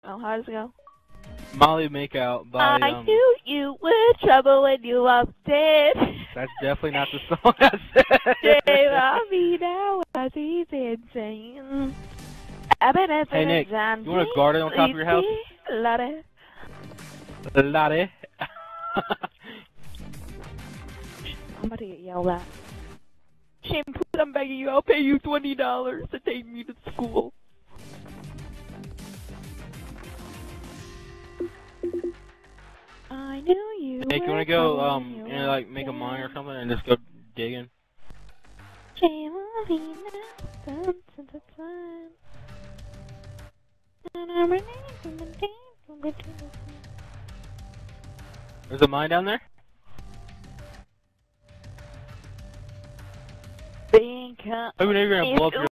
Oh, how does it go? Molly Makeout by, I knew you were trouble when you walked in. That's definitely not the song I said. Shame on me now as he's insane. Hey, Nick, you want a garden on top of your house? Latte. Latte. I'm about to get yelled at. Shame, please, I'm begging you. I'll pay you $20 to take me to school. I knew you. Nick, you wanna go like make a mine or something and just go digging? Shame on me now. There's a mine down there? Think Oh, you're gonna blow up your